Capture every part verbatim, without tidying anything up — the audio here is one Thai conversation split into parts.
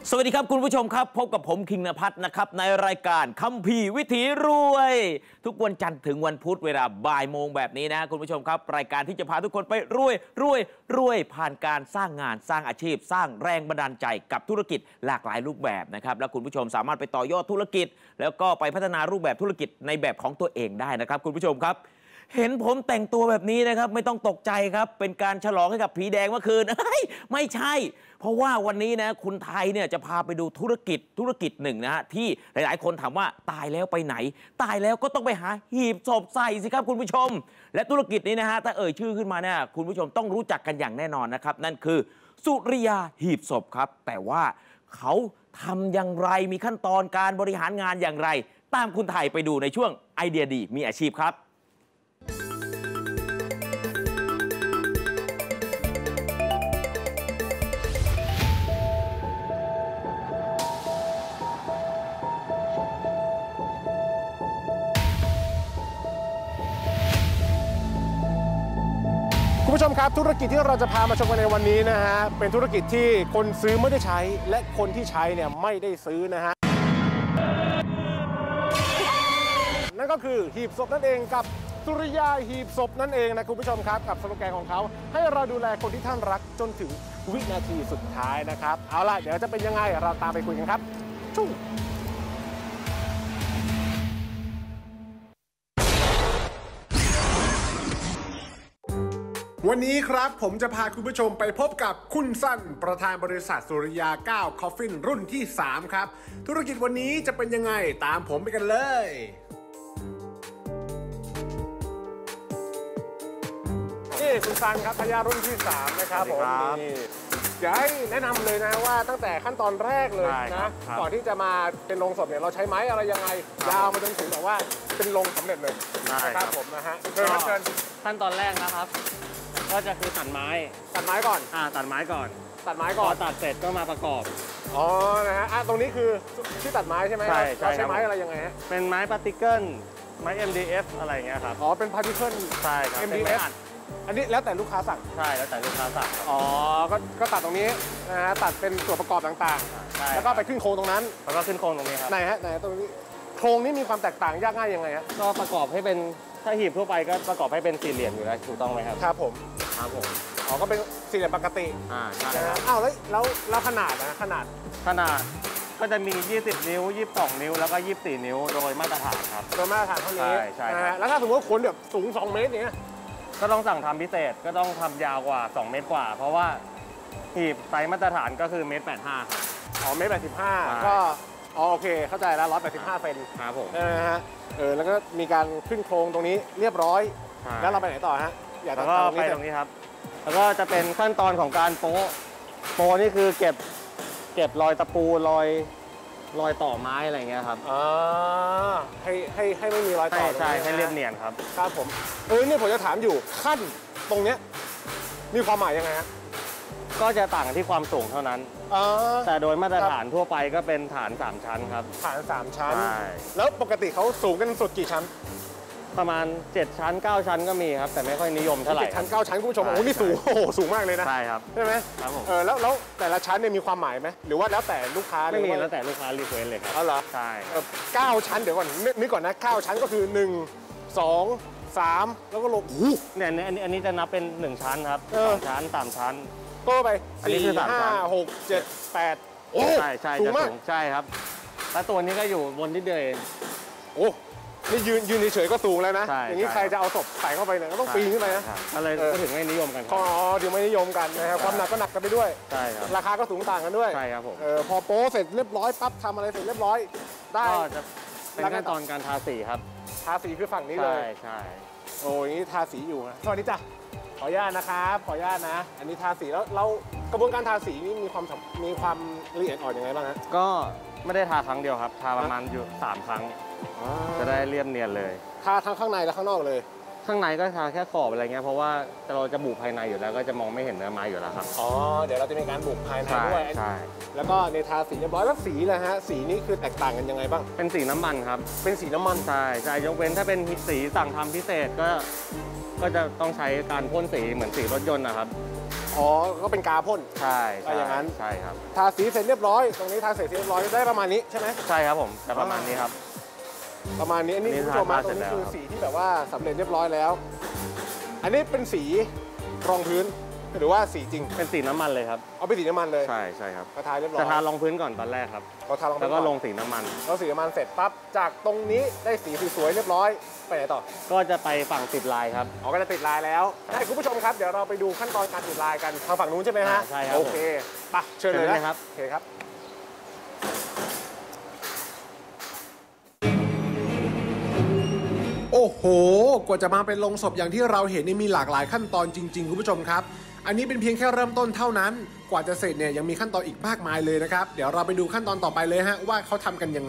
สวัสดีครับคุณผู้ชมครับพบกับผมคิงณภัทรนะครับในรายการคัมภีร์วิถีรวยทุกวันจันทร์ถึงวันพุธเวลาบ่ายโมงแบบนี้นะคุณผู้ชมครับรายการที่จะพาทุกคนไปรวยรวยรวยผ่านการสร้างงานสร้างอาชีพสร้างแรงบันดาลใจกับธุรกิจหลากหลายรูปแบบนะครับและคุณผู้ชมสามารถไปต่อยอดธุรกิจแล้วก็ไปพัฒนารูปแบบธุรกิจในแบบของตัวเองได้นะครับคุณผู้ชมครับเห็นผมแต่งตัวแบบนี้นะครับไม่ต้องตกใจครับเป็นการฉลองให้กับผีแดงเมื่อคืนไม่ใช่เพราะว่าวันนี้นะคุณไทยเนี่ยจะพาไปดูธุรกิจธุรกิจหนึ่งนะฮะที่หลายๆคนถามว่าตายแล้วไปไหนตายแล้วก็ต้องไปหาหีบศพใส่สิครับคุณผู้ชมและธุรกิจนี้นะฮะถ้าเอ่ยชื่อขึ้นมาเนี่ยคุณผู้ชมต้องรู้จักกันอย่างแน่นอนนะครับนั่นคือสุริยาหีบศพครับแต่ว่าเขาทำอย่างไรมีขั้นตอนการบริหารงานอย่างไรตามคุณไทยไปดูในช่วงไอเดียดีมีอาชีพครับคุณผู้ชมครับธุรกิจที่เราจะพามาชมกันในวันนี้นะฮะเป็นธุรกิจที่คนซื้อไม่ได้ใช้และคนที่ใช้เนี่ยไม่ได้ซื้อนะฮะนั่นก็คือหีบศพนั่นเองกับสุริยาหีบศพนั่นเองนะคุณผู้ชมครับกับสโลแกนของเขาให้เราดูแลคนที่ท่านรักจนถึงวินาทีสุดท้ายนะครับเอาล่ะเดี๋ยวจะเป็นยังไงเราตามไปคุยกันครับชุ่งวันนี้ครับผมจะพาคุณผู้ชมไปพบกับคุณสั้นประธานบริษัทสุริยาเก้าคอฟฟินรุ่นที่สามครับธุรกิจวันนี้จะเป็นยังไงตามผมไปกันเลยนี่คุณสั้นครับทายาทรุ่นที่สามนะครับผมนี่เดี๋ยวให้แนะนำเลยนะว่าตั้งแต่ขั้นตอนแรกเลยนะก่อนที่จะมาเป็นโรงศพเนี่ยเราใช้ไม้อะไรยังไงยาวมาจนถึงแบบว่าเป็นโรงสำเร็จเลยนะครับผมนะฮะเชิญครับเชิญขั้นตอนแรกนะครับก็จะคือตัดไม้ตัดไม้ก่อนอ่าตัดไม้ก่อนตัดไม้ก่อนพอตัดเสร็จก็มาประกอบอ๋อนะฮะอ่ะตรงนี้คือที่ตัดไม้ใช่ไหมใช่ใช่ใช้ไม้อะไรยังไงฮะเป็นไม้พาร์ติเกิลไม้ เอ็ม ดี เอฟ อะไรเงี้ยครับอ๋อเป็นพาร์ติเกิลใช่ครับเอ็ม ดี เอฟ อันนี้แล้วแต่ลูกค้าสั่งใช่แล้วแต่ลูกค้าสั่งอ๋อก็ก็ตัดตรงนี้นะฮะตัดเป็นส่วนประกอบต่างๆแล้วก็ไปขึ้นโครงตรงนั้นแล้วก็ขึ้นโครงตรงนี้ครับไหนฮะไหนตรงนี้โครงนี้มีความแตกต่างยากง่ายยังไงฮะก็ประกอบให้เป็นถ้าหีบทั่วไปก็ประกอบให้เป็นสี่เหลี่ยมอยู่แล้วถูกต้องไหมครับครับผมครับผมอ๋อก็เป็นสี่เหลี่ยมปกติอ่าใช่ครับอ้าวแล้วแล้วแล้วขนาดนะขนาดขนาดก็จะมียี่สิบนิ้วยี่สิบสองนิ้วแล้วก็ยี่สิบสี่นิ้วโดยมาตรฐานครับโดยมาตรฐานเท่านี้ใช่ใช่ครับแล้วถ้าสมมติว่าคนแบบสูงสองเมตรเนี้ยก็ต้องสั่งทำพิเศษก็ต้องทำยาวกว่าสองเมตรกว่าเพราะว่าหีบไซส์มาตรฐานก็คือเมตรแปดห้าครับอ๋อเมตรแปดสิบห้าก็อ๋อโอเคเข้าใจแล้วร้อยแปดสิบห้าเซนครับผมนะฮะเออแล้วก็มีการขึ้นโครงตรงนี้เรียบร้อยแล้วเราไปไหนต่อฮะอยากก็ไปตรงนี้ครับแล้วก็จะเป็นขั้นตอนของการโป๊ะโป๊ะนี่คือเก็บเก็บรอยตะปูรอยรอยต่อไม้อะไรเงี้ยครับอ่าให้ให้ให้ไม่มีรอยต่อใช่ให้เรียบเนียนครับครับผมเออเนี่ยผมจะถามอยู่ขั้นตรงเนี้ยมีความหมายยังไงฮะก็จะต่างที่ความสูงเท่านั้นแต่โดยมาตรฐานทั่วไปก็เป็นฐานสามชั้นครับฐานสามชั้นแล้วปกติเขาสูงกันสุดกี่ชั้นประมาณเจ็ดชั้นเก้าชั้นก็มีครับแต่ไม่ค่อยนิยมเท่าไหร่เจ็ดชั้นเก้าชั้นคุณผู้ชมโอ้นี่สูงโอ้โหสูงมากเลยนะใช่ครับใช่ไหมครับผมเออแล้วแล้วแต่ละชั้นเนี่ยมีความหมายไหมหรือว่าแล้วแต่ลูกค้าไม่มีแล้วแต่ลูกค้ารีเควสเลยครับอ๋อเหรอใช่เก้าชั้นเดี๋ยวก่อนนึกก่อนนะเก้าชั้นก็คือหนึ่งสองสามแล้วก็ลงเนี่ยอันนี้อันนี้จะนับเป็นหนึ่งชั้นครับสองชั้นสามชั้นโตไปสี่ห้าหกเจ็ดแปดโอ้ใช่ใช่จะสูงใช่ครับแล้วตัวนี้ก็อยู่บนที่เดียวเองโอ้นี่ยืนยืนเฉยๆก็สูงแล้วนะอย่างนี้ใครจะเอาศพใส่เข้าไปเนี่ยก็ต้องปีนขึ้นไปนะอะไรก็ถึงไม่นิยมกันอ๋อถึงไม่นิยมกันนะครับความหนักก็หนักกันไปด้วยใช่ครับราคาก็สูงต่างกันด้วยใช่ครับผมเออพอโป๊เสร็จเรียบร้อยปั๊บทำอะไรเสร็จเรียบร้อยได้ก็จะเป็นขั้นตอนการทาสีครับทาสีคือฝั่งนี้เลยใช่ใช่โอ้ยนี่ทาสีอยู่นะสวัสดีจ้ะขออนุญาตนะครับขออนุญาตนะอันนี้ทาสีแล้วเรากระบวนการทาสีนี่มีความมีความละเอียดอ่อนยังไงบ้างฮะก็ไม่ได้ทาครั้งเดียวครับทาประมาณอยู่สามครั้งจะได้เรียบเนียนเลยทาทั้งข้างในและข้างนอกเลยข้างในก็ทาแค่ขอบอะไรเงี้ยเพราะว่าเราจะบุภายในอยู่แล้วก็จะมองไม่เห็นเนื้อไม้อยู่แล้วครับอ๋อเดี๋ยวเราจะมีการบุภายในด้วยใช่แล้วก็ในทาสีเรียบร้อยแล้วสีนะฮะสีนี้คือแตกต่างกันยังไงบ้างเป็นสีน้ำมันครับเป็นสีน้ำมันใช่ใช่ยกเว้นถ้าเป็นสีสั่งทำพิเศษก็ก็จะต้องใช้การพ่นสีเหมือนสีรถยนต์นะครับออ๋อก็เป็นกาพ่นใช่ใช่อย่างนั้นใช่ครับทาสีเสร็จเรียบร้อยตรงนี้ทาเสร็จเรียบร้อยได้ประมาณนี้ใช่ไหมใช่ครับผมแต่ประมาณนี้ครับประมาณนี้อันนี้คุณผู้ชมมาตรงนี้คือสีที่แบบว่าสำเร็จเรียบร้อยแล้วอันนี้เป็นสีรองพื้นหรือว่าสีจริงเป็นสีน้ำมันเลยครับเอาเป็นสีน้ำมันเลยใช่ใช่ครับกระทาเรียบร้อยจะทารองพื้นก่อนตอนแรกครับเราทารองพื้นแล้วก็ลงสีน้ำมันแล้วสีน้ำมันเสร็จปั๊บจากตรงนี้ได้สีสวยๆเรียบร้อยไปไหนต่อก็จะไปฝั่งติดลายครับอ๋อก็จะติดลายแล้วให้คุณผู้ชมครับเดี๋ยวเราไปดูขั้นตอนการติดลายกันทางฝั่งนู้นใช่ไหมฮะใช่ครับโอเคไปเชิญเลยนะครับโอเคครับโอ้โหกว่าจะมาเป็นโลงศพอย่างที่เราเห็นนี่มีหลากหลายขั้นตอนจริงๆคุณผู้ชมครับอันนี้เป็นเพียงแค่เริ่มต้นเท่านั้นกว่าจะเสร็จเนี่ยยังมีขั้นตอนอีกมากมายเลยนะครับเดี๋ยวเราไปดูขั้นตอนต่อไปเลยฮะว่าเขาทำกันยังไง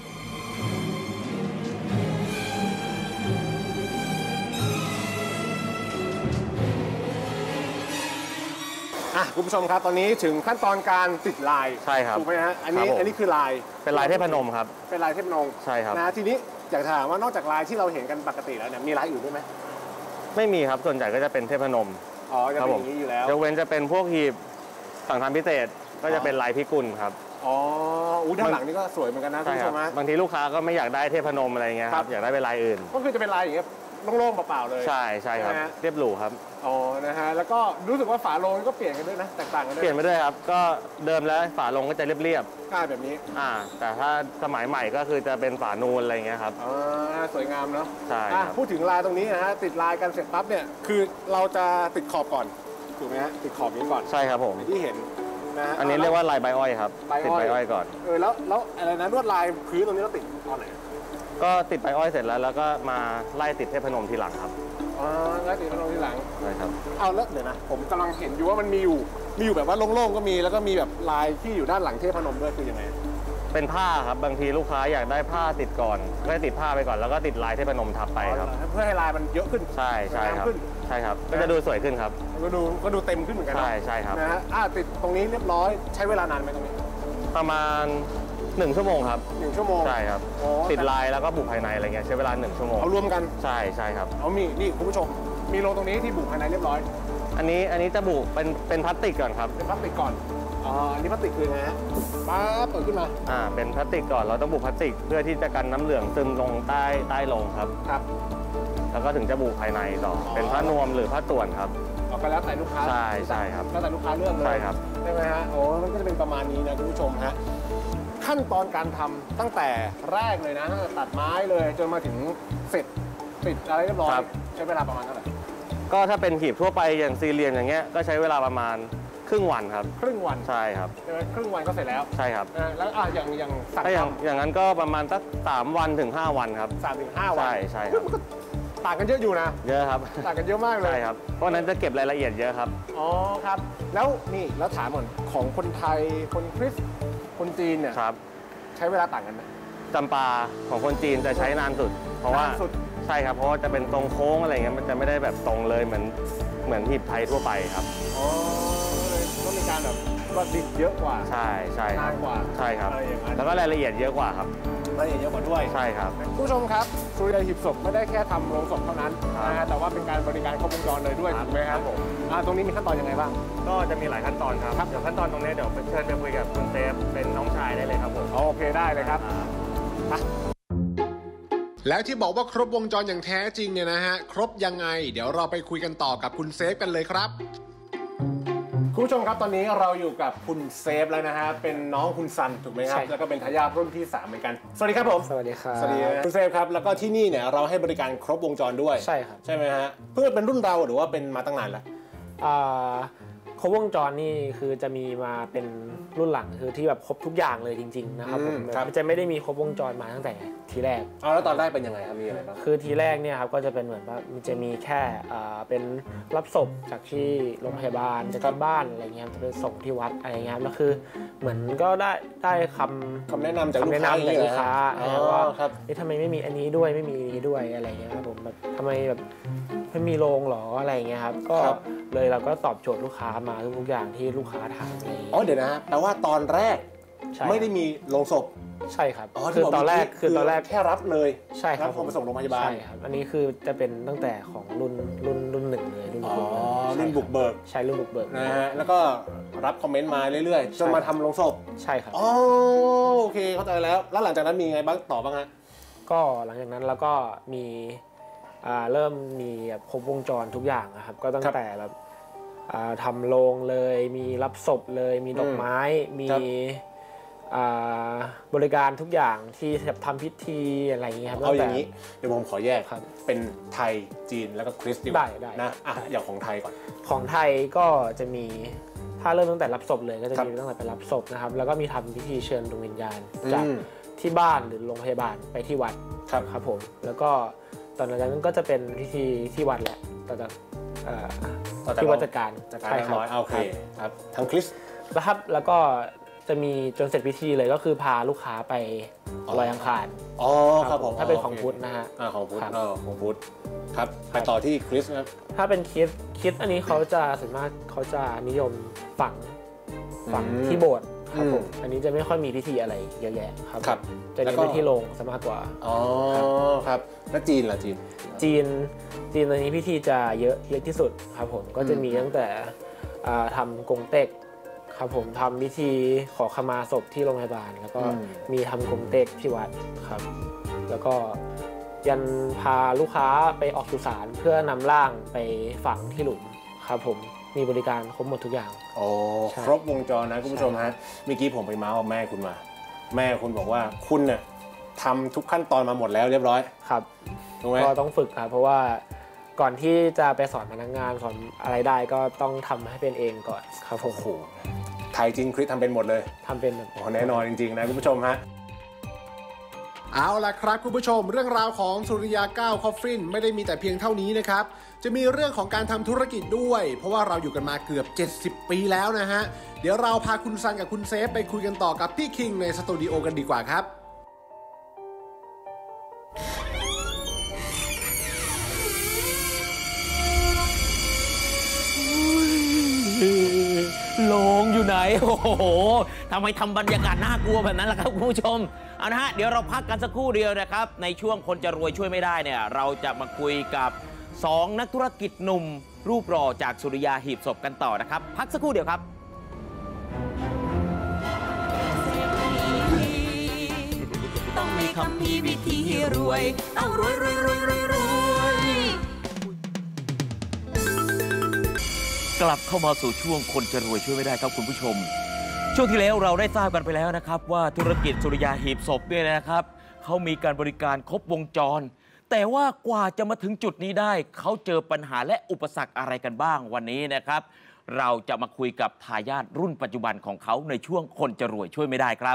อ่ะคุณผู้ชมครับตอนนี้ถึงขั้นตอนการติดลายใช่ครับถูกไหมฮะอันนี้อันนี้คือลายเป็นลายเทพนมครับเป็นลายเทพนมใช่ครับนะทีนี้อยากถามว่านอกจากลายที่เราเห็นกันปกติแล้วเนี่ยมีลายอื่นด้วยไหมไม่มีครับส่วนใหญ่ก็จะเป็นเทพนมอ๋อจะเป็นอย่างนี้อยู่แล้วยกเว้นจะเป็นพวกหีบสั่งทำพิเศษก็จะเป็นลายพิกุลครับอ๋ออู้ด้านหลังนี่ก็สวยเหมือนกันนะคุณผู้ชมฮะบางทีลูกค้าก็ไม่อยากได้เทพนมอะไรเงี้ยครับอยากได้เป็นลายอื่นก็คือจะเป็นลายอย่างเงี้ยโล่งๆเปล่าๆเลยใช่ใช่ครับเรียบหรูครับอ๋อนะฮะแล้วก็รู้สึกว่าฝาโลงก็เปลี่ยนกันด้วยนะแตกต่างกันด้วยเปลี่ยนไปด้วยครับก็เดิมแล้วฝาโลงก็จะเรียบๆใช่แบบนี้อ่าแต่ถ้าสมัยใหม่ก็คือจะเป็นฝานูนอะไรเงี้ยครับอ๋อสวยงามเนาะใช่พูดถึงลายตรงนี้นะฮะติดลายกันเสร็จปั๊บเนี่ยคือเราจะติดขอบก่อนถูกไหมฮะติดขอบนี้ก่อนใช่ครับผมที่เห็นนะอันนี้เรียกว่าลายใบอ้อยครับติดใบอ้อยก่อนเออแล้วแล้วอะไรนะลวดลายพื้นตรงนี้เราติดตอนไหนก็ติดใบอ้อยเสร็จแล้วแล้วก็มาไล่ติดเทพนมทีหลังครับอ๋อไล่ติดเทพนมทีหลังใช่ครับเอาแล้วเดี๋ยวนะผมกำลังเห็นอยู่ว่ามันมีอยู่มีอยู่แบบว่าโล่งๆก็มีแล้วก็มีแบบลายที่อยู่ด้านหลังเทพนมด้วยคือยังไงเป็นผ้าครับบางทีลูกค้าอยากได้ผ้าติดก่อนก็ติดผ้าไปก่อนแล้วก็ติดลายเทพนมทับไปครับเพื่อให้ลายมันเยอะขึ้นใช่ใช่ครับใช่ครับก็จะดูสวยขึ้นครับก็ดูก็ดูเต็มขึ้นเหมือนกันใช่ใช่ครับนะฮะอ่าติดตรงนี้เรียบร้อยใช้เวลานานไหมตรงนี้ประมาณหนึ่งชั่วโมงครับหนึ่งชั่วโมงใช่ครับติดลายแล้วก็บุภายในอะไรเงี้ยใช้เวลาหนึ่งชั่วโมงเอารวมกันใช่ใช่ครับเอามีนี่คุณผู้ชมมีโลตรงนี้ที่บุภายในเรียบร้อยอันนี้อันนี้จะบุเป็นเป็นพลาสติกก่อนครับเป็นพลาสติกก่อนอ๋ออันนี้พลาสติกคือไงฮะป๊าบเปิดขึ้นมาอ่าเป็นพลาสติกก่อนเราต้องบุพลาสติกเพื่อที่จะกันน้ำเหลืองซึมลงใต้ใต้ลงครับครับแล้วก็ถึงจะบุภายในต่อเป็นผ้านวมหรือผ้าต่วนครับเอาไปแล้วแต่ลูกค้าใช่ใช่ครับแล้วแต่ลูกค้าเลือกเลยใช่ครับใช่ไหมฮะโอ้มันก็จะเป็นประมาณนี้นะคุณผู้ชมฮะขั้นตอนการทำตั้งแต่แรกเลยนะตัดไม้เลยจนมาถึงเสร็จติดอะไรเรียบร้อยใช้เวลาประมาณเท่าไหร่ก็ถ้าเป็นหีบทั่วไปอย่างสี่เหลี่ยมอย่างเงี้ยก็ใช้เวลาประมาณครึ่งวันครับครึ่งวันใช่ครับใช่ไหมครึ่งวันก็เสร็จแล้วใช่ครับแล้วอ่ะอย่างอย่างสั่งอย่างอย่างนั้นก็ประมาณสักสามวันถึงห้าวันครับสามถึงห้าวันใช่ใช่ครับต่างกันเยอะอยู่นะเยอะครับต่างกันเยอะมากเลยใช่ครับเพราะนั้นจะเก็บรายละเอียดเยอะครับอ๋อครับแล้วนี่แล้วถามก่อนของคนไทยคนคริสต์คนจีนเนี่ยครับใช้เวลาต่างกันไหมจำปาของคนจีนจะใช้นานสุดเพราะว่าใช่ครับเพราะว่าจะเป็นตรงโค้งอะไรเงี้ยมันจะไม่ได้แบบตรงเลยเหมือนเหมือนหีบไทยทั่วไปครับอ๋อต้องมีการแบบวัดดิบเยอะกว่าใช่ใช่นานกว่าใช่ครับแล้วก็รายละเอียดเยอะกว่าครับรายละเอียดเยอะกว่าด้วยใช่ครับผู้ชมครับสุริยาหีบศพไม่ได้แค่ทำโรงศพเท่านั้นนะฮะแต่ว่าเป็นการบริการครบวงจรเลยด้วยถูกไหมครับผมตรงนี้มีขั้นตอนยังไงบ้างก็จะมีหลายขั้นตอนครับเดี๋ยวขั้นตอนตรงนี้เดี๋ยวเชิญไปคุยกับคุณเซฟเป็นน้องชายได้เลยครับผมโอเคได้เลยครับแล้วที่บอกว่าครบวงจรอย่างแท้จริงเนี่ยนะฮะครบยังไงเดี๋ยวเราไปคุยกันต่อกับคุณเซฟกันเลยครับคุณผู้ชมครับตอนนี้เราอยู่กับคุณเซฟแล้วนะฮะเป็นน้องคุณซันถูกไหมครับแล้วก็เป็นทายาทรุ่นที่สามเหมือนกันสวัสดีครับผมสวัสดีครับสวัสดีคุณเซฟครับแล้วก็ที่นี่เนี่ยเราให้บริการครบวงจรด้วยใช่ครับใช่ไหมฮะเพื่อเป็นรุ่นเราหรือว่าเป็นมาตั้งนานแล้วอ่าครบวงจรนี่คือจะมีมาเป็นรุ่นหลังคือที่แบบครบทุกอย่างเลยจริงๆนะครับผมมันจะไม่ได้มีครบวงจรมาตั้งแต่ทีแรกเอาแล้วตอนแรกเป็นยังไงครับมีอะไรบ้างคือทีแรกเนี่ยครับก็จะเป็นเหมือนว่ามันจะมีแค่อ่าเป็นรับศพจากที่โรงพยาบาลจากที่บ้านอะไรเงี้ยจะไปส่งที่วัดอะไรเงี้ยแล้วคือเหมือนก็ได้ได้คำคำแนะนำจากลูกค้าว่านี่ทำไมไม่มีอันนี้ด้วยไม่มีนี้ด้วยอะไรเงี้ยครับผมแบบทำไมแบบไม่มีโรงหรออะไรเงี้ยครับก็เลยเราก็ตอบโจทย์ลูกค้ามาทุกอย่างที่ลูกค้าถามเลยอ๋อเดี๋ยวนะแปลว่าตอนแรกไม่ได้มีโรงศพใช่ครับคือตอนแรกคือตอนแรกแค่รับเลยใช่ครับผมไปส่งโรงพยาบาลใช่ครับอันนี้คือจะเป็นตั้งแต่ของรุ่นรุ่นรุ่นหนึ่งเลยรุ่นอ๋อรุ่นบุกเบิกใช่รุ่นบุกเบิกนะฮะแล้วก็รับคอมเมนต์มาเรื่อยๆจนมาทำลงศพใช่ครับอ๋อโอเคเข้าใจแล้วแล้วหลังจากนั้นมีไงบ้างต่อบ้างฮะก็หลังจากนั้นแล้วก็มีเริ่มมีแบบครบวงจรทุกอย่างนะครับก็ตั้งแต่แบบทำโรงเลยมีรับศพเลยมีดอกไม้มีบริการทุกอย่างที่ทำพิธีอะไรอย่างเงี้ยครับเอาอย่างนี้เดี๋ยวผมขอแยกเป็นไทยจีนแล้วก็คริสต์ดีกว่านะอ่ะอย่างของไทยก่อนของไทยก็จะมีถ้าเริ่มตั้งแต่รับศพเลยก็จะมีตั้งแต่ไปรับศพนะครับแล้วก็มีทำพิธีเชิญดวงวิญญาณจากที่บ้านหรือโรงพยาบาลไปที่วัดครับครับผมแล้วก็ตอนนั้นก็จะเป็นพิธีที่วัดแหละต่อจากที่วัดจัดการใช่ครับโอเคครับทั้งคริสต์นะครับแล้วก็จะมีจนเสร็จพิธีเลยก็คือพาลูกค้าไปลอยอังคารอ๋อครับผมถ้าเป็นของพุทธนะฮะของพุทธเออของพุทธครับไปต่อที่คริสต์ครับถ้าเป็นคริสต์คริสต์อันนี้เขาจะส่วนมากเขาจะนิยมฝังฝังที่โบสถ์ครับผมอันนี้จะไม่ค่อยมีพิธีอะไรเยอะแยะครับจะเน้นไปที่โรงซะมากกว่าอ๋อครับแล้วจีนล่ะจีนจีนจีนตอนนี้พิธีจะเยอะเยอะที่สุดครับผมก็จะมีตั้งแต่ทำกงเต็กครับผมทำพิธีขอขมาศพที่โรงพยาบาลแล้วก็มีทำกงเต็กที่วัดครับแล้วก็ยันพาลูกค้าไปออกสุสานเพื่อนำร่างไปฝังที่หลุมครับผมมีบริการครบหมดทุกอย่างโอ้ครบวงจรนะคุณผู้ชมฮะเมื่อกี้ผมไปเมาส์กับแม่คุณมาแม่คุณบอกว่าคุณเนี่ยทำทุกขั้นตอนมาหมดแล้วเรียบร้อยครับก็ต้องฝึกครับเพราะว่าก่อนที่จะไปสอนพนักงานสอนอะไรได้ก็ต้องทำให้เป็นเองก่อนครับผมโอ้โหไทยจีนคริสทำเป็นหมดเลยทำเป็นโอ้แน่นอนจริงๆนะคุณผู้ชมฮะเอาล่ะครับคุณผู้ชมเรื่องราวของสุริยาเก้าคอฟฟินไม่ได้มีแต่เพียงเท่านี้นะครับจะมีเรื่องของการทำธุรกิจด้วยเพราะว่าเราอยู่กันมาเกือบเจ็ดสิบปีแล้วนะฮะเดี๋ยวเราพาคุณซันกับคุณเซฟไปคุยกันต่อกับพี่คิงในสตูดิโอกันดีกว่าครับโรงอยู่ไหนโอ้โหทำไมทำบรรยากาศน่ากลัวแบบนั้นล่ะครับคุณผู้ชมเอานะฮะเดี๋ยวเราพักกันสักครู่เดียวนะครับในช่วงคนจะรวยช่วยไม่ได้เนี่ยเราจะมาคุยกับสองนักธุรกิจหนุ่มรูปหล่อจากสุริยาหีบศพกันต่อนะครับพักสักครู่เดียวครับต้องมีคำพีวิธีรวยต้องรวยรวยรวยรวยรวยกลับเข้ามาสู่ช่วงคนจะรวยช่วยไม่ได้ครับคุณผู้ชมช่วงที่แล้วเราได้ทราบกันไปแล้วนะครับว่าธุรกิจสุริยาหีบศพเนี่ยนะครับเขามีการบริการครบวงจรแต่ว่ากว่าจะมาถึงจุดนี้ได้เขาเจอปัญหาและอุปสรรคอะไรกันบ้างวันนี้นะครับเราจะมาคุยกับทายาทรุ่นปัจจุบันของเขาในช่วงคนจะรวยช่วยไม่ได้ครับ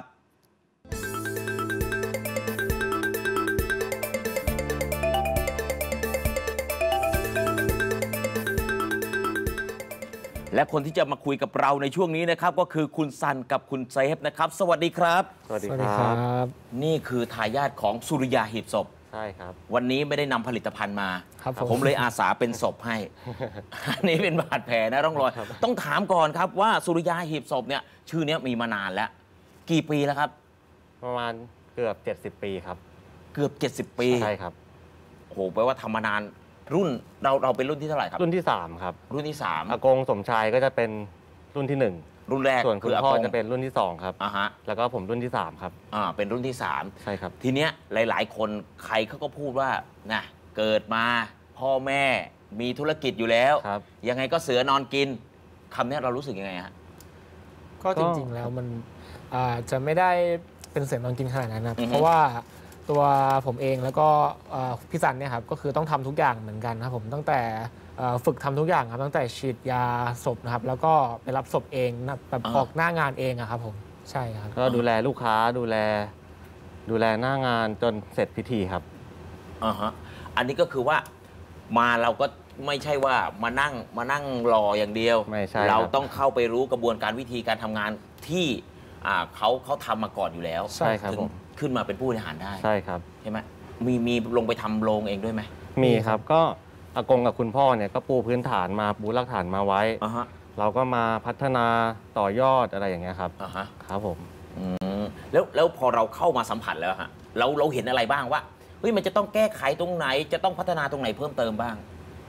และคนที่จะมาคุยกับเราในช่วงนี้นะครับก็คือคุณซันกับคุณเซฟนะครับสวัสดีครับสวัสดีครับนี่คือทายาทของสุริยาหีบศพใช่ครับวันนี้ไม่ได้นำผลิตภัณฑ์มาครับผม เลยอาสาเป็นศพให้อันนี้เป็นบาดแผลนะร่องรอยต้องถามก่อนครับว่าสุริยาหีบศพเนี่ยชื่อนี้มีมานานแล้วกี่ปีแล้วครับประมาณเกือบเจ็ดสิบปีครับเกือบเจ็ดสิบปีใช่ครับโอ้โหแปลว่าทำมานานรุ่นเราเราเป็นรุ่นที่เท่าไหร่ครับรุ่นที่สามครับรุ่นที่สามอากงสมชายก็จะเป็นรุ่นที่หนึ่งรุ่นแรกส่วนคุณพ่อจะเป็นรุ่นที่สองครับอ่าฮะแล้วก็ผมรุ่นที่สามครับอ่าเป็นรุ่นที่สามใช่ครับทีเนี้ยหลายๆคนใครเขาก็พูดว่านะเกิดมาพ่อแม่มีธุรกิจอยู่แล้วยังไงก็เสือนอนกินคำนี้เรารู้สึกยังไงฮะก็จริงๆแล้วมันอาจจะไม่ได้เป็นเสือนอนกินขนาดนั้นนะเพราะว่าตัวผมเองแล้วก็พี่ซันเนี่ยครับก็คือต้องทำทุกอย่างเหมือนกันครับผมตั้งแต่ฝึกทำทุกอย่างครับตั้งแต่ฉีดยาศพนะครับแล้วก็ไปรับศพเองแบบออกหน้างานเองอะครับผมใช่ครับก็ดูแลลูกค้าดูแลดูแลหน้างานจนเสร็จพิธีครับอ่าฮะอันนี้ก็คือว่ามาเราก็ไม่ใช่ว่ามานั่งมานั่งรออย่างเดียวไม่ใช่เราต้องเข้าไปรู้กระบวนการวิธีการทำงานที่เขาเขาทำมาก่อนอยู่แล้วใช่ครับผมขึ้นมาเป็นผู้บริหารได้ใช่ครับใช่ไหมมีมีลงไปทำโรงเองด้วยไหมมีครับก็อากงกับคุณพ่อเนี่ยก็ปูพื้นฐานมาปูรากฐานมาไว้เราก็มาพัฒนาต่อยอดอะไรอย่างเงี้ยครับอ่าฮะครับผมแล้วแล้วพอเราเข้ามาสัมผัสแล้วฮะเราเราเห็นอะไรบ้างว่าเฮ้ยมันจะต้องแก้ไขตรงไหนจะต้องพัฒนาตรงไหนเพิ่มเติมบ้าง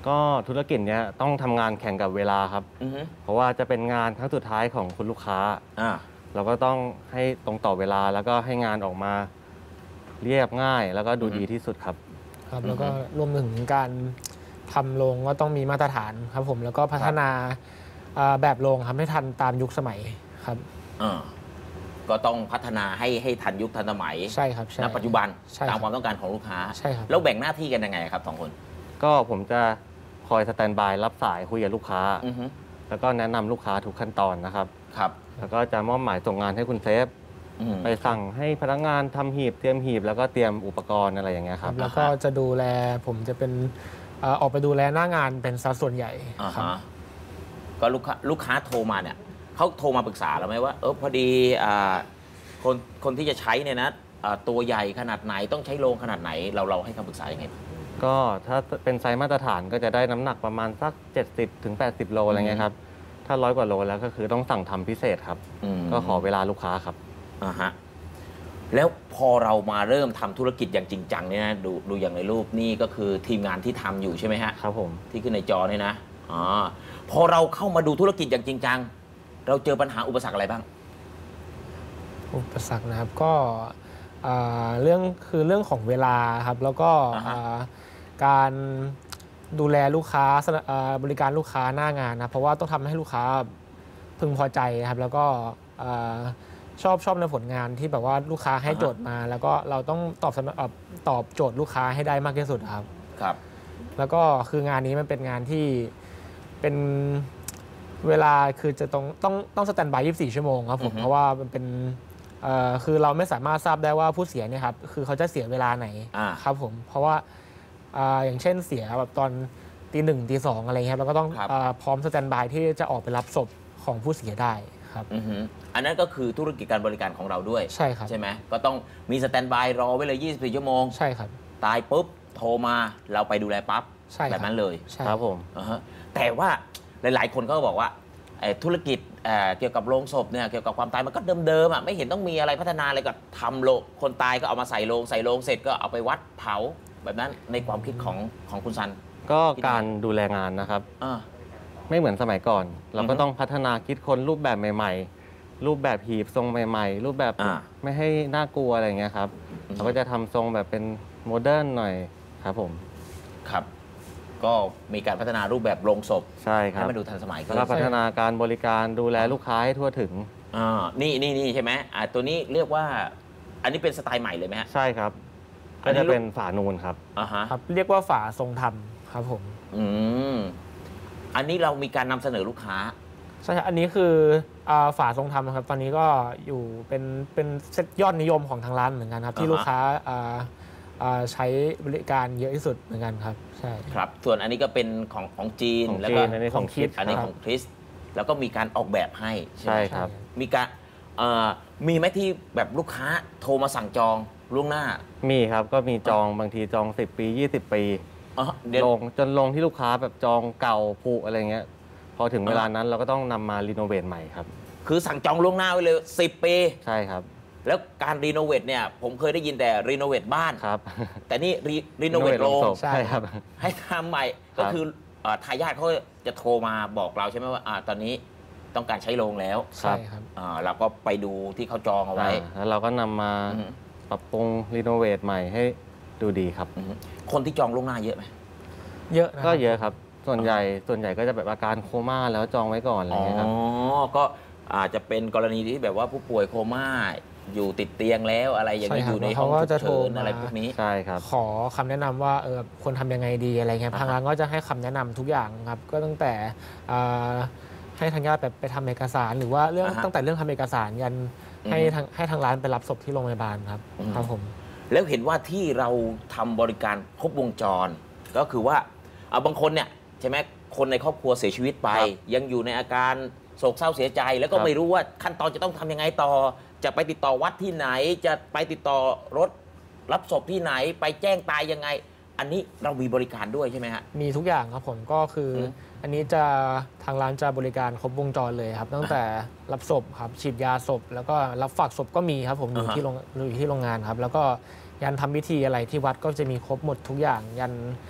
ก็ธุรกิจเนี้ยต้องทำงานแข่งกับเวลาครับอือฮึเพราะว่าจะเป็นงานครั้งสุดท้ายของคุณลูกค้าอ่าเราก็ต้องให้ตรงต่อเวลาแล้วก็ให้งานออกมาเรียบง่ายแล้วก็ดูดีที่สุดครับครับแล้วก็รวมถึงการทำโรงก็ต้องมีมาตรฐานครับผมแล้วก็พัฒนาอ่าแบบโรงครับให้ทันตามยุคสมัยครับอ่าก็ต้องพัฒนาให้ให้ทันยุคทันสมัยใช่ครับใช่ณปัจจุบันใช่ครับตามความต้องการของลูกค้าใช่ครับแล้วแบ่งหน้าที่กันยังไงครับสองคนก็ผมจะคอยสแตนบายรับสายคุยกับลูกค้าอือฮึแล้วก็แนะนำลูกค้าทุกขั้นตอนนะครับครับแล้วก็จะมอบหมายส่งงานให้คุณเซฟอืมไปสั่งให้พนักงานทำหีบเตรียมหีบแล้วก็เตรียมอุปกรณ์อะไรอย่างเงี้ยครับแล้วก็จะดูแลผมจะเป็นเอ่อออกไปดูแลหน้างานเป็นสัดส่วนใหญ่อ่าครับฮะก็ลูกค้าลูกค้าโทรมาเนี่ยเขาโทรมาปรึกษาเราไหมว่าเออพอดีอ่าคนคนที่จะใช้เนี่ยนะอ่าตัวใหญ่ขนาดไหนต้องใช้โรงขนาดไหนเราเราให้คำปรึกษายังไงบ้างก็ถ้าเป็นไซส์มาตรฐานก็จะได้น้ำหนักประมาณสัก เจ็ดสิบถึงแปดสิบ โลอะไรเงี้ยครับ ถ้าร้อยกว่าโลแล้วก็คือต้องสั่งทำพิเศษครับอืมก็ขอเวลาลูกค้าครับอ่าฮะแล้วพอเรามาเริ่มทำธุรกิจอย่างจริงจังเนี่ยนะดูดูอย่างในรูปนี่ก็คือทีมงานที่ทำอยู่ใช่ไหมฮะครับผมที่ขึ้นในจอเนี่ยนะอ๋อพอเราเข้ามาดูธุรกิจอย่างจริงจังเราเจอปัญหาอุปสรรคอะไรบ้างอุปสรรคนะครับก็อ่าเรื่องคือเรื่องของเวลาครับแล้วก็อ่าฮะอ่าการดูแลลูกค้าสนับอ่าบริการลูกค้าหน้างานนะเพราะว่าต้องทำให้ลูกค้าพึงพอใจนะครับแล้วก็อ่าชอบชอบในผลงานที่แบบว่าลูกค้าให้โจทย์มา แล้วก็เราต้องตอบสนองเอ่อตอบโจทย์ลูกค้าให้ได้มากที่สุดครับครับแล้วก็คืองานนี้มันเป็นงานที่เป็นเวลาคือจะต้องต้องต้องสแตนบายยี่สิบสี่ชั่วโมงครับผมอือฮึเพราะว่ามันเป็นเอ่อคือเราไม่สามารถทราบได้ว่าผู้เสียเนี่ยครับคือเขาจะเสียเวลาไหนอ่าครับผมเพราะว่าอ่าอย่างเช่นเสียแบบตอนตีหนึ่งตีสองอะไรเงี้ยครับเราก็ต้องครับอ่าพร้อมสแตนบายที่จะออกไปรับศพของผู้เสียได้ครับอือฮึอันนั้นก็คือธุรกิจการบริการของเราด้วยใช่ครับใช่ไหมก็ต้องมีสแตนบายรอไว้เลยยี่สิบสี่ชั่วโมงใช่ครับตายปุ๊บโทรมาเราไปดูแลปั๊บใช่ครับแบบนั้นเลยใช่ครับผมอ่าฮะแต่ว่าหลายๆ คนก็บอกว่าไอ้ธุรกิจเอ่อเกี่ยวกับโรงศพเนี่ยเกี่ยวกับความตายมันก็เดิมๆอ่ะไม่เห็นต้องมีอะไรพัฒนาอะไรก็ทำโรงคนตายก็เอามาใส่โรงใส่โรงเสร็จก็เอาไปวัดเผาแบบนั้นในความคิดของของคุณซันก็การดูแลงานนะครับอ่าไม่เหมือนสมัยก่อน เราก็อือฮึต้องพัฒนาคิดคนรูปแบบใหม่ๆ รูปแบบหีบทรงใหม่ๆ รูปแบบอ่าไม่ให้น่ากลัวอะไรอย่างเงี้ยครับอือฮึเราก็จะทำทรงแบบเป็นโมเดิร์นหน่อยครับผมครับ ก็มีการพัฒนารูปแบบโรงศพใช่คให้รับมันดูทันสมัยขึ้แล้วนก็พัฒนาการบริการดูแลลูกค้าให้ทั่วถึงอ่านี่นี่นี่ใช่ไหมอ่าตัวนี้เรียกว่า อันนี้เป็นสไตล์ใหม่เลยไหมฮะใช่ครับอัก็นนี้จะเป็นฝานูนครับอ่าฮะครับเรียกว่าฝาทรงธรรมครับผมอืมอันนี้เรามีการนำเสนอลูกค้าใช่ครับอันนี้คืออาฝาทรงธรรมครับ ตอนนี้ก็อยู่เป็นเป็นเซตยอดนิยมของทางร้านเหมือนกันครับ ที่อ่าฮะลูกค้าอ่าอ่าใช้บริการเยอะที่สุดเหมือนกันครับ ใช่ครับ ส่วนอันนี้ก็เป็นของของจีนของแล้วจีก็นอันนี้ของคริสอันนี้คขรัอบ งคริส แล้วก็มีการออกแบบให้ใช่ไหใช่มครับมีการเอ่อมีไหมที่แบบลูกค้าโทรมาสั่งจองล่วงหน้ามีครับ ก็มีจองบางทีจองสิบปี ยี่สิบ ปีอ๋อเดี๋ยวลงจนลงที่ลูกค้าแบบจองเก่าผุอะไรเงี้ย พอถึงเวลานั้นเราก็ต้องนำมารีโนเวทใหม่ครับคือสั่งจองล่วงหน้าไว้เลยสิบปีใช่ครับแล้วการรีโนเวทเนี่ย ผมเคยได้ยินแต่รีโนเวทบ้านครับแต่นี่รีรีโนเวทโรงศพใช่ใช่ครับให้ทำใหม่ครับก็คือเอ่อทายาทเขาจะโทรมาบอกเราใช่ไหมว่าอ่าตอนนี้ต้องการใช้โรงแล้วครัใช่บครับอ่าเราก็ไปดูที่เขาจองเอาไว้อ่าแล้วเราก็นำมาอืมปรับปรุงรีโนเวทใหม่ให้ดูดีครับอืมคนที่จองล่วงหน้าเยอะไหมเยอะนะก็เยอะครับ ส่วนใหญ่ส่วนใหญ่ก็จะแบบอาการโคม่าแล้วจองไว้ก่อนอะไรอ๋อเงี้ยครับก็อาจจะเป็นกรณีที่แบบว่าผู้ป่วยโคม่าอยู่ติดเตียงแล้วอะไรอย่างนี้ใช่อครับยู่ในแล้วห้อเขางก็ฉุกจะโทรเฉินมาอะไรพวกนี้ใช่ครับขอคำแนะนำว่าเออควรทำยังไงดีอะไรเงี้ยอ่าฮะทางร้านก็จะให้คำแนะนำทุกอย่างครับ ก็ตั้งแต่อ่าให้ทางญาติไปไปทำเอกสาร หรือว่าเรื่องอ่าฮะตั้งแต่เรื่องทำเอกสารยันอืมให้ทางให้ทางร้านไปรับศพที่โรงพยาบาลครับอืมครับผมแล้วเห็นว่าที่เราทำบริการครบวงจร ก็คือว่าเอาบางคนเนี่ยใช่ไหมคนในครอบครัวเสียชีวิตไปครับยังอยู่ในอาการโศกเศร้าเสียใจ แล้วก็ครับไม่รู้ว่าขั้นตอนจะต้องทำยังไงต่อ จะไปติดต่อวัดที่ไหน จะไปติดต่อรถรับศพที่ไหน ไปแจ้งตายยังไง อันนี้เรามีบริการด้วยใช่ไหมฮะมีทุกอย่างครับผมก็คืออมอันนี้จะทางร้านจะบริการครบวงจรเลยครับ ตั้งแต่รับศพครับฉีดยาศพ แล้วก็รับฝากศพก็มีครับผมอยู่อ่าฮะที่โรงอยู่ที่โรงงานครับ แล้วก็ยันทำพิธีอะไรที่วัดก็จะมีครบหมดทุกอย่างยัน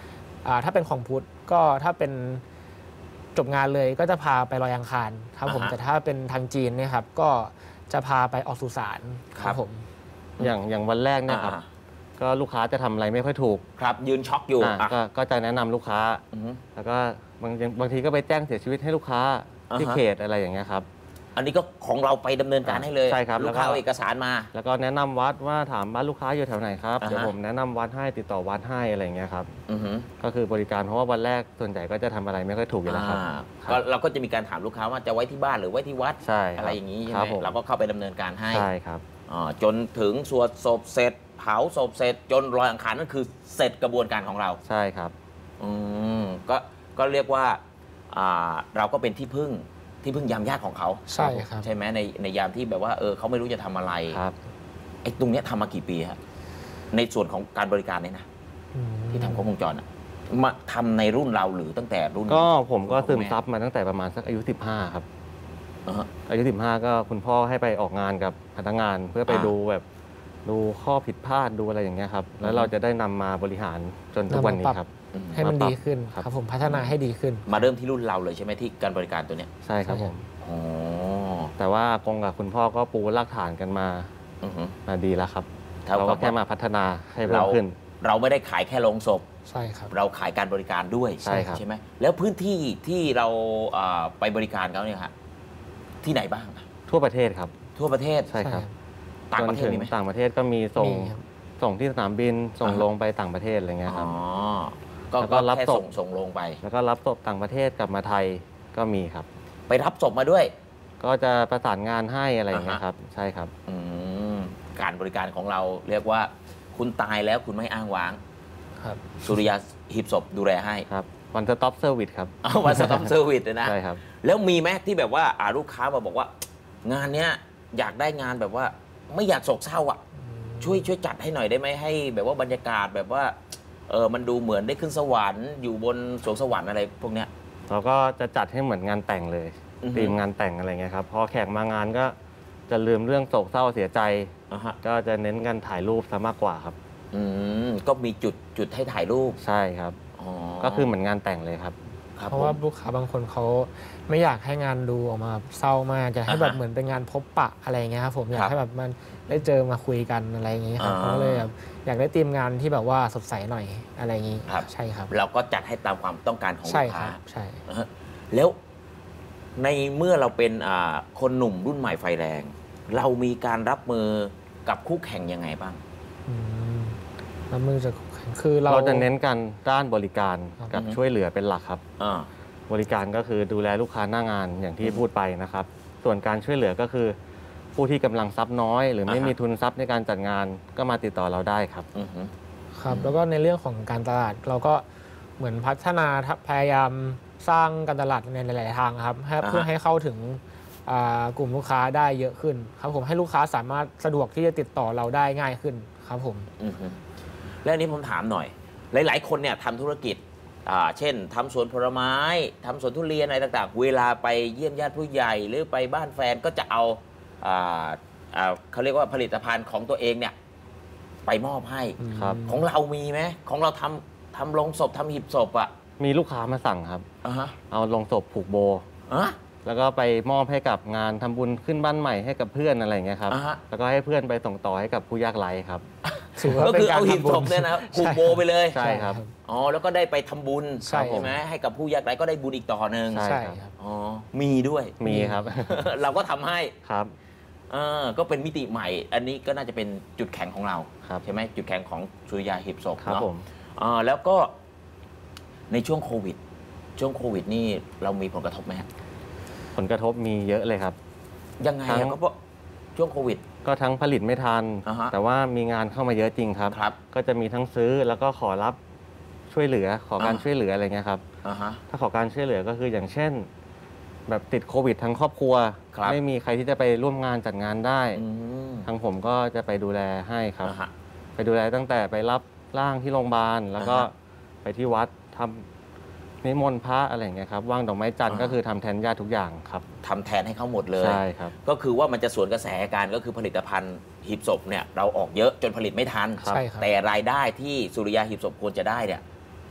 อ่าถ้าเป็นของพุทธก็ถ้าเป็นจบงานเลยก็จะพาไปลอยอังคารครับผมอ่าฮะแต่ถ้าเป็นทางจีนเนี่ยครับก็จะพาไปออกสุสานครับผมอย่างอย่างวันแรกเนี่ยครับอ่าก็ลูกค้าจะทำอะไรไม่ค่อยถูกครับยืนช็อกอยู่อ่าอ่ะก็ก็จะแนะนำลูกค้าอือฮึแล้วก็บางบางทีก็ไปแจ้งเสียชีวิตให้ลูกค้าที่อ่าฮะเขตอะไรอย่างเงี้ยครับอันนี้ก็ของเราไปดำเนินการให้เลยใช่ครับลูกค้าแล้วก็เอาเอกสารมาแล้วก็แนะนำวัดว่าถามบ้านลูกค้าอยู่แถวไหนครับอ่าฮะเดี๋ยวผมแนะนำวัดให้ติดต่อวัดให้อะไรอย่างเงี้ยครับอือฮึก็คือบริการเพราะว่าวันแรกส่วนใหญ่ก็จะทำอะไรไม่ค่อยถูกอยู่แล้วครับอ่าครับก็เราก็จะมีการถามลูกค้าว่าจะไว้ที่บ้านหรือไว้ที่วัดใช่คบอะไรอย่างนี้ใช่ครัไหบมผมเราก็เข้าไปดำเนินการให้ใช่ครับอ่าจนถึงสวดศพเสร็จเผาศพเสร็จจนลอยอังคารนั่นคือเสร็จกระบวนการของเราใช่ครับอืมก็ก็เรียกว่าอ่าเราก็เป็นที่พึ่งที่พึ่งยามยากของเขาใช่ครับใช่ไหมในในยามที่แบบว่าเออเขาไม่รู้จะทำอะไรครับไอ้ตรงเนี้ยทำมากี่ปีฮะในส่วนของการบริการเนี่ยนะอืมที่ทำครบวงจรอะมาทำในรุ่นเราหรือตั้งแต่รุ่นก็ผมก็คุณพ่อซึมคุณแม่ซับมาตั้งแต่ประมาณสักอายุสิบห้าครับอ่าฮะอายุสิบห้าก็คุณพ่อให้ไปออกงานกับพนักงาน เพื่อไปอ่าดูแบบดูข้อผิดพลาดดูอะไรอย่างเงี้ยครับ แล้อืวอฮึเราจะได้นำมาบริหารจนทุกวันนี้นำมาปรับครับอืมให้มันดีขึ้นครับครับผมพัฒนาให้ดีขึ้นมาเริ่มที่รุ่นเราเลยใช่ไหมที่การบริการตัวเนี้ยใช่ครับใช่ผมอ๋อแต่ว่าอากงกับคุณพ่อก็ปูรากฐานกันมาอือฮึมาดีแล้วครับเท่าเรากัก็บแค่มาว่าพัฒนาให้เพิ่เรามขึ้นเราไม่ได้ขายแค่โรงศพใช่ครับเราขายการบริการด้วยใช่ครับใช่ไหมแล้วพื้นที่ที่เราอ่าไปบริการเขาเนี่ยครับที่ไหนบ้างอะทั่วประเทศครับทั่วประเทศใช่ครับต่างประเทศจนมีถึไหมต่างประเทศก็มีส่งมีครับส่งที่สนามบินส่งอ่าฮะลงไปต่างประเทศอะไรเงี้ยครับอ๋อก็แล้วก็ก็รับแค่ศส่พงส่งลงไปแล้วก็รับศพต่างประเทศกลับมาไทยก็มีครับไปรับศพมาด้วยก็จะประสานงานให้อะไรอย่างเงี้ยอ่าฮะครับ ใช่ครับอืมการบริการของเราเรียกว่าคุณตายแล้วคุณไม่อ้างว้างครับสุริยาหีบศพดูแลให้ครับวันสต็อปเซอร์วิสครับเอาวันสต็อปเซอร์วิสเลยนะใช่ครับแล้วมีไหมที่แบบว่าอ่าลูกค้ามาบอกว่า งานเนี้ยอยากได้งานแบบว่าไม่อยากโศกเศร้าอ่ะ ช่วยช่วยจัดให้หน่อยได้ไหมให้ แบบว่าบรรยากาศแบบว่าเออมันดูเหมือนได้ขึ้นสวรรค์อยู่บนสวงสวรรค์อะไรพวกเนี้ยเราก็จะจัดให้เหมือนงานแต่งเลยอือฮึธีมงานแต่งอะไรเงี้ยครับพอแขกมางานก็จะลืมเรื่องโศกเศร้าเสียใจอ่าฮะก็จะเน้นกันถ่ายรูปซะมากกว่าครับอืมก็มีจุดจุดให้ถ่ายรูปใช่ครับอ๋อก็คือเหมือนงานแต่งเลยครับครับเพราะว่าผมลูกค้าบางคนเขาไม่อยากให้งานดูออกมาแบบเศร้ามากอยากให้อ่าฮะแบบเหมือนเป็นงานพบปะอะไรอย่างเงี้ยครับผมอยาครักบให้แบบมันได้เจอมาคุยกันอะไรอย่างเงี้ยครับอ่าเขาก็เลยแบบอยากได้ทีมงานที่แบบว่าสดใสหน่อยอะไรอย่างงี้ครับใช่ครับเราก็จัดให้ตามความต้องการของใช่ลูกคค้ารับใช่อ่าฮะแล้วในเมื่อเราเป็นอ่าคนหนุ่มรุ่นใหม่ไฟแรง เรามีการรับมือกับคู่แข่งยังไงบ้างอืมแล้วมือจะคือเราเราจะเน้นกันด้านบริการครับกับอือฮึช่วยเหลือเป็นหลักครับอ่าบริการก็คือดูแลลูกค้าหน้างานอย่างที่อืมพูดไปนะครับ ส่วนการช่วยเหลือก็คือ ผู้ที่กำลังทรัพย์น้อย หรือไม่อ่าฮะมีทุนทรัพย์ในการจัดงานก็มาติดต่อเราได้ครับอือฮึครับอืมแล้วก็ในเรื่องของการตลาดเราก็เหมือนพัฒนาพยายามสร้างการตลาดในหลาย ๆ ทางครับให้เพื่อให้เข้าถึงอ่ากลุ่มลูกค้าได้เยอะขึ้นครับผมให้ลูกค้าสามารถสะดวกที่จะติดต่อเราได้ง่ายขึ้นครับผมอือฮึแล้วอันนี้ผมถามหน่อย หลาย ๆ คนเนี่ยทำธุรกิจอ่าเช่นทำสวนผลไม้ทำสวนทุเรียนอะไรต่าง ๆ เวลาไปเยี่ยมญาติผู้ใหญ่หรือไปบ้านแฟนก็จะเอาอ่าอ่าเขาเรียกว่าผลิตภัณฑ์ของตัวเองเนี่ยไปมอบให้ครับของเรามีไหมของเราทำทำโลงศพทำหีบศพอ่ะมีลูกค้ามาสั่งครับอ่าฮะเอาลงศพผูกโบอ่ะแล้วก็ไปมอบให้กับงานทำบุญขึ้นบ้านใหม่ให้กับเพื่อนอะไรอย่างเงี้ยครับอ่าฮะแล้วก็ให้เพื่อนไปส่งต่อให้กับผู้ยากไร้ครับถือว่าก็เป็นคือการเอาหีบทำบุญศพเนี่ยนะครับผูกใช่โบไปเลยใช่ครับอ๋อแล้วก็ได้ไปทำบุญใช่ครับไหมให้กับผู้ยากไร้ก็ได้บุญอีกต่อหนึ่งใช่ใช่ครับครับอ๋อมีด้วยมีครับเราก็ทำให้ครับเออก็เป็นมิติใหม่ อันนี้ก็น่าจะเป็นจุดแข็งของเราครับใช่ไหมจุดแข็งของสุริยาหีบศพครับเนาะผมเออแล้วก็ในช่วงโควิด ช่วงโควิดนี่เรามีผลกระทบไหมฮะผลกระทบมีเยอะเลยครับยังไงทั้อะงก็เพราะช่วงโควิดก็ทั้งผลิตไม่ทันอ่าฮะแต่ว่ามีงานเข้ามาเยอะจริงครับครับก็จะมีทั้งซื้อแล้วก็ขอรับช่วยเหลือ ขอการอ่าช่วยเหลืออะไรเงี้ยครับอ่าฮะถ้าขอการช่วยเหลือก็คืออย่างเช่น แบบติดโควิดทั้งครอบครัวครับไม่มีใครที่จะไปร่วมงานจัดงานได้อืมทางผมก็จะไปดูแลให้ครับอ่าฮะไปดูแลตั้งแต่ไปรับร่างที่โรงพยาบาลแล้วก็อ่าฮะไปที่วัดทำนิมนต์พระอะไรอย่างเงี้ยครับวางดอกไม้จันทร์อ่าก็คือทำแทนญาติทุกอย่างครับทำแทนให้เขาหมดเลยใช่ครับก็คือว่ามันจะสวนกระแสกันก็คือผลิตภัณฑ์หีบศพเนี่ยเราออกเยอะจนผลิตไม่ทันใช่ครับแต่รายได้ที่สุริยาหีบศพควรจะได้เนี่ย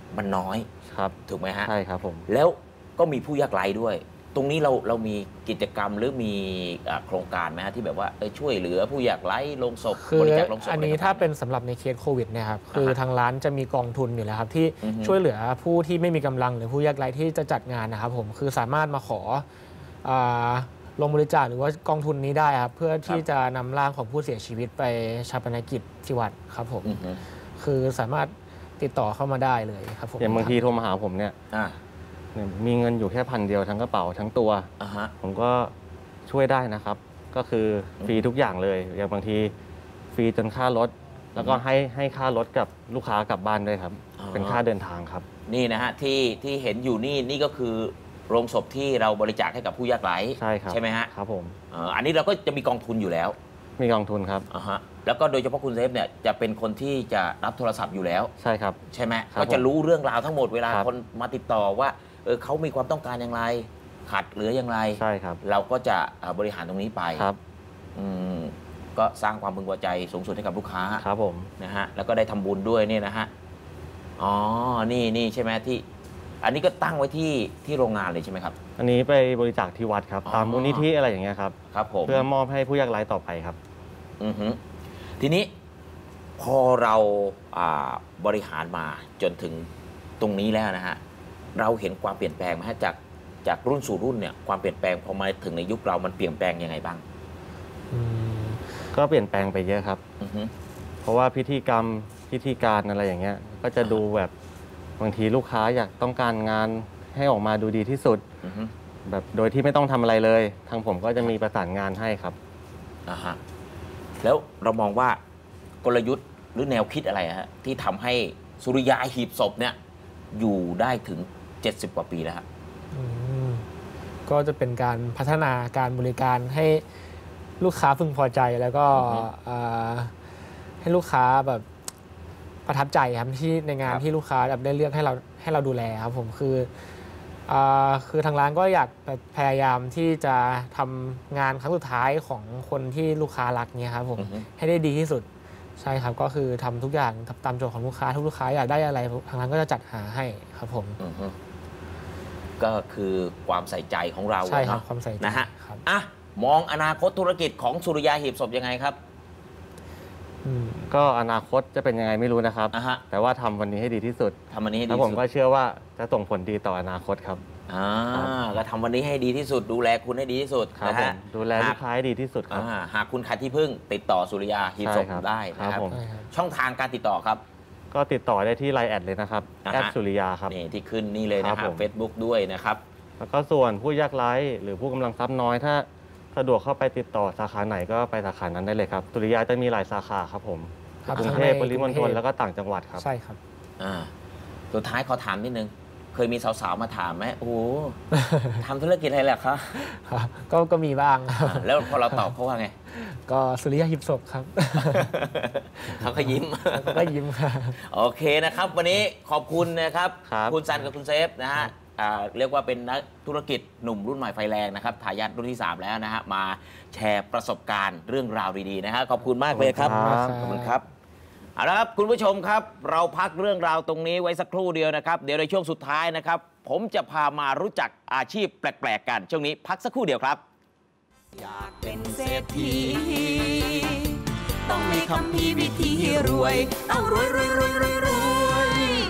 มันน้อยครับถูกไหมฮะใช่ครับผมแล้วก็มีผู้ยากไร้ด้วยตรงนี้เราเรามีกิจกรรมหรือมีโครงการไหมฮะที่แบบว่าช่วยเหลือผู้ยากไร้ลงศพบริจาคลงศพอันนี้ถ้าเป็นสำหรับในเคสโควิดเนี่ยครับคือทางร้านจะมีกองทุนอยู่แล้วครับที่ช่วยเหลือผู้ที่ไม่มีกำลังหรือผู้ยากไร้ที่จะจัดงานนะครับผมคือสามารถมาขอลงบริจาคหรือว่ากองทุนนี้ได้ครับเพื่อที่จะนำร่างของผู้เสียชีวิตไปชาปนกิจที่วัดครับผมคือสามารถติดต่อเข้ามาได้เลยครับผมอย่างบางทีโทรมาหาผมเนี่ยมีเงินอยู่แค่พันเดียวทั้งกระเป๋าทั้งตัวผมก็ช่วยได้นะครับก็คือฟรีทุกอย่างเลยอย่างบางทีฟรีจนค่ารถแล้วก็ให้ให้ค่ารถกับลูกค้ากลับบ้านด้วยครับเป็นค่าเดินทางครับนี่นะฮะที่ที่เห็นอยู่นี่นี่ก็คือโรงศพที่เราบริจาคให้กับผู้ยากไร้ใช่ครับใช่ไหมฮะครับผมอันนี้เราก็จะมีกองทุนอยู่แล้วมีกองทุนครับอ่าฮะแล้วก็โดยเฉพาะคุณเซฟเนี่ยจะเป็นคนที่จะรับโทรศัพท์อยู่แล้วใช่ครับใช่ไหมก็จะรู้เรื่องราวทั้งหมดเวลาคนมาติดต่อว่าเออเขามีความต้องการอย่างไรขาดเหลืออย่างไรใช่ครับเราก็จะบริหารตรงนี้ไปครับอืมก็สร้างความพึงพอใจสูงสุดให้กับลูกค้าครับผมนะฮะแล้วก็ได้ทำบุญด้วยนี่นะฮะอ๋อนี่นี่ใช่ไหมที่อันนี้ก็ตั้งไว้ที่ที่โรงงานเลยใช่ไหมครับอันนี้ไปบริจาคที่วัดครับตามมูลนิธิอะไรอย่างเงี้ยครับครับผมเพื่อมอบให้ผู้ยากไร้ต่อไปครับอือฮึทีนี้พอเราบริหารมาจนถึงตรงนี้แล้วนะฮะเราเห็นความเปลี่ยนแปลงไหมฮะจากจากรุ่นสู่รุ่นเนี่ยความเปลี่ยนแปลงพอมาถึงในยุคเรามันเปลี่ยนแปลงยังไงบ้างก็เปลี่ยนแปลงไปเยอะครับเพราะว่าพิธีกรรมพิธีการอะไรอย่างเงี้ยก็จะดูแบบบางทีลูกค้าอยากต้องการงานให้ออกมาดูดีที่สุดแบบโดยที่ไม่ต้องทำอะไรเลยทางผมก็จะมีประสานงานให้ครับอ่าฮะแล้วเรามองว่ากลยุทธ์หรือแนวคิดอะไรฮะที่ทำให้สุริยาหีบศพเนี่ยอยู่ได้ถึงเจ็ดสิบกว่าปีแล้วครับก็จะเป็นการพัฒนาการบริการให้ลูกค้าพึงพอใจแล้วก็ให้ลูกค้าแบบประทับใจครับที่ในงานที่ลูกค้าแบบได้เลือกให้เราให้เราดูแลครับผมคือคือทางร้านก็อยากพยายามที่จะทำงานครั้งสุดท้ายของคนที่ลูกค้ารักเนี่ยครับผมให้ได้ดีที่สุดใช่ครับก็คือทำทุกอย่างตามโจทย์ของลูกค้าทุกลูกค้าอยากได้อะไรทางร้านก็จะจัดหาให้ครับผมก็คือความใส่ใจของเราใช่ครับความใส่ใจนะฮะอ่ะมองอนาคตธุรกิจของสุริยาหีบศพยังไงครับก็อนาคตจะเป็นยังไงไม่รู้นะครับแต่ว่าทำวันนี้ให้ดีที่สุดทำวันนี้ให้ดีแล้วผมก็เชื่อว่าจะส่งผลดีต่ออนาคตครับอ่าก็ทำวันนี้ให้ดีที่สุดดูแลคุณให้ดีที่สุดนะฮะดูแลลูกค้าให้ดีที่สุดครับหากคุณขาดที่พึ่งติดต่อสุริยาหีบศพได้นะครับช่องทางการติดต่อครับก็ติดต่อได้ที่ไลน์แอดเลยนะครับแอดสุริยาครับนี่ที่ขึ้นนี่เลยนะครับเฟซบุ๊กด้วยนะครับแล้วก็ส่วนผู้ยากไร้หรือผู้กำลังทรัพย์น้อยถ้าสะดวกเข้าไปติดต่อสาขาไหนก็ไปสาขานั้นได้เลยครับสุริยาจะมีหลายสาขาครับผมกรุงเทพปริมณฑลแล้วก็ต่างจังหวัดครับใช่ครับอ่าสุดท้ายขอถามนิดนึงเคยมีสาวๆมาถามไหมโอ้ทำธุรกิจอะไรแหละคะก็ก็มีบ้างแล้วพอเราตอบเขาว่าไงก็สุริยาหีบศพครับเขาก็ยิ้มก็ยิ้มค่ะโอเคนะครับวันนี้ขอบคุณนะครับคุณซันกับคุณเซฟนะฮะเรียกว่าเป็นนักธุรกิจหนุ่มรุ่นใหม่ไฟแรงนะครับทายาทรุ่นที่สามแล้วนะฮะมาแชร์ประสบการณ์เรื่องราวดีๆนะฮะขอบคุณมากเลยครับขอบคุณครับเอาละครับคุณผู้ชมครับเราพักเรื่องราวตรงนี้ไว้สักครู่เดียวนะครับเดี๋ยวในช่วงสุดท้ายนะครับผมจะพามารู้จักอาชีพแปลกๆกันช่วงนี้พักสักครู่เดียวครับอยากเป็นเศรษฐีต้องมีคำพีวิธีรวยเอารวยรวยรวยรวยรวย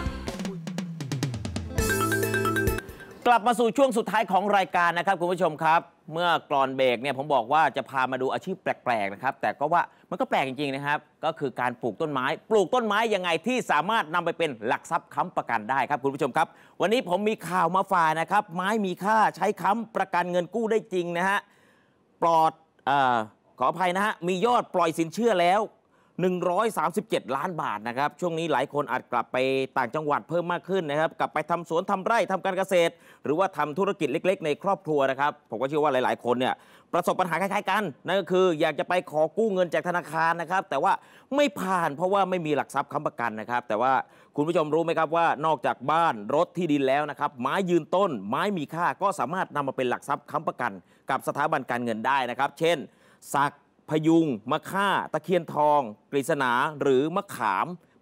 กลับมาสู่ช่วงสุดท้ายของรายการนะครับคุณผู้ชมครับเมื่อกรอนเบรกเนี่ยผมบอกว่าจะพามาดูอาชีพแปลกๆนะครับแต่ก็ว่ามันก็แปลกจริงๆนะครับก็คือการปลูกต้นไม้ปลูกต้นไม้ยังไงที่สามารถนำไปเป็นหลักทรัพย์ค้ำประกันได้ครับคุณผู้ชมครับวันนี้ผมมีข่าวมาฝากนะครับไม้มีค่าใช้ค้ำประกันเงินกู้ได้จริงนะฮะปลอดเอ่อขออภัยนะฮะมียอดปล่อยสินเชื่อแล้วหนึ่งร้อยสามสิบเจ็ดล้านบาทนะครับช่วงนี้หลายคนอาจกลับไปต่างจังหวัดเพิ่มมากขึ้นนะครับกลับไปทำสวนทำไร่ทำการเกษตรหรือว่าทำธุรกิจเล็กๆในครอบครัวนะครับผมก็เชื่อว่าหลายๆคนเนี่ยประสบปัญหาคล้ายๆกันนั่นก็คืออยากจะไปขอกู้เงินจากธนาคารนะครับแต่ว่าไม่ผ่านเพราะว่าไม่มีหลักทรัพย์ค้ำประกันนะครับแต่ว่าคุณผู้ชมรู้ไหมครับว่านอกจากบ้านรถที่ดินแล้วนะครับไม้ยืนต้นไม้มีค่าก็สามารถนำมาเป็นหลักทรัพย์ค้ำประกันกับสถาบันการเงินได้นะครับเช่นสักพยุงมะค่าตะเคียนทองกฤษณาหรือมะขาม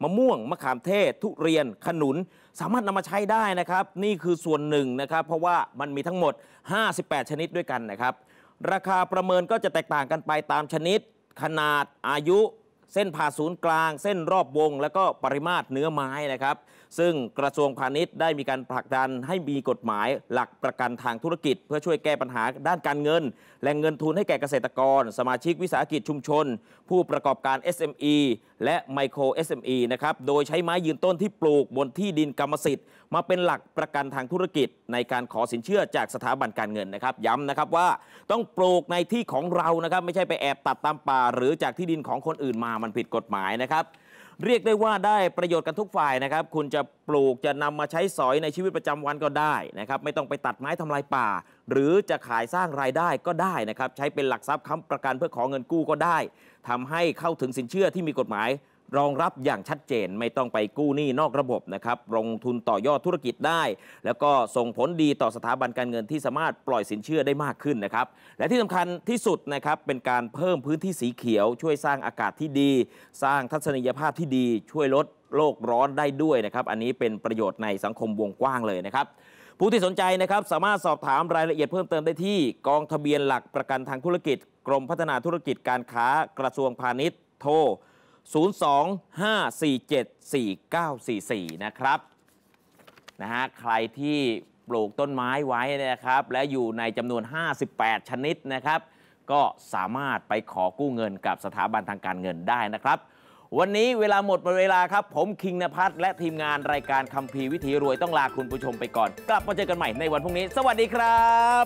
มะม่วงมะขามเทศทุเรียนขนุนสามารถนำมาใช้ได้นะครับนี่คือส่วนหนึ่งนะครับเพราะว่ามันมีทั้งหมดห้าสิบแปดชนิดด้วยกันนะครับราคาประเมินก็จะแตกต่างกันไปตามชนิดขนาดอายุเส้นผ่าศูนย์กลางเส้นรอบวงและก็ปริมาตรเนื้อไม้นะครับซึ่งกระทรวงพาณิชย์ได้มีการผลักดันให้มีกฎหมายหลักประกันทางธุรกิจเพื่อช่วยแก้ปัญหาด้านการเงินและเงินทุนให้แก่เกษตรกรสมาชิกวิสาหกิจชุมชนผู้ประกอบการ เอส เอ็ม อี และไมโคร เอส เอ็ม อี นะครับโดยใช้ไม้ยืนต้นที่ปลูกบนที่ดินกรรมสิทธิ์มาเป็นหลักประกันทางธุรกิจในการขอสินเชื่อจากสถาบันการเงินนะครับย้ำนะครับว่าต้องปลูกในที่ของเรานะครับไม่ใช่ไปแอบตัดตามป่าหรือจากที่ดินของคนอื่นมามันผิดกฎหมายนะครับเรียกได้ว่าได้ประโยชน์กันทุกฝ่ายนะครับคุณจะปลูกจะนำมาใช้สอยในชีวิตประจำวันก็ได้นะครับไม่ต้องไปตัดไม้ทำลายป่าหรือจะขายสร้างรายได้ก็ได้นะครับใช้เป็นหลักทรัพย์ค้ำประกันเพื่อขอเงินกู้ก็ได้ทำให้เข้าถึงสินเชื่อที่มีกฎหมายรองรับอย่างชัดเจนไม่ต้องไปกู้หนี้นอกระบบนะครับลงทุนต่อยอดธุรกิจได้แล้วก็ส่งผลดีต่อสถาบันการเงินที่สามารถปล่อยสินเชื่อได้มากขึ้นนะครับและที่สำคัญที่สุดนะครับเป็นการเพิ่มพื้นที่สีเขียวช่วยสร้างอากาศที่ดีสร้างทัศนียภาพที่ดีช่วยลดโลกร้อนได้ด้วยนะครับอันนี้เป็นประโยชน์ในสังคมวงกว้างเลยนะครับผู้ที่สนใจนะครับสามารถสอบถามรายละเอียดเพิ่มเติมได้ที่กองทะเบียนหลักประกันทางธุรกิจกรมพัฒนาธุรกิจการค้ากระทรวงพาณิชย์โทรศูนย์ สอง ห้า สี่ เจ็ด สี่ เก้า สี่ สี่นะครับนะฮะใครที่ปลูกต้นไม้ไว้นะครับและอยู่ในจำนวนห้าสิบแปดชนิดนะครับก็สามารถไปขอกู้เงินกับสถาบันทางการเงินได้นะครับวันนี้เวลาหมดเวลาครับผมคิงณภัทรและทีมงานรายการคัมภีร์วิถีรวยต้องลาคุณผู้ชมไปก่อนกลับมาเจอกันใหม่ในวันพรุ่งนี้สวัสดีครับ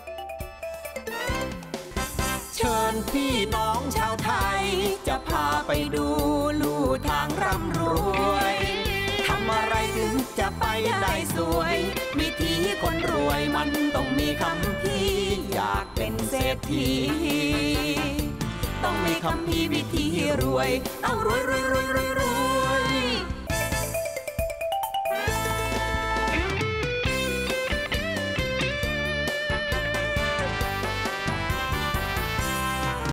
เชิญพี่น้องชาวไทยจะพาไปดูลู่ทางร่ำรวยทำอะไรถึงจะไปได้สวยวิถีคนรวยมันต้องมีคำพี่อยากเป็นเศรษฐีต้องมีคำพี่วิธีรวยเอารวยรวยรวยรวยรวย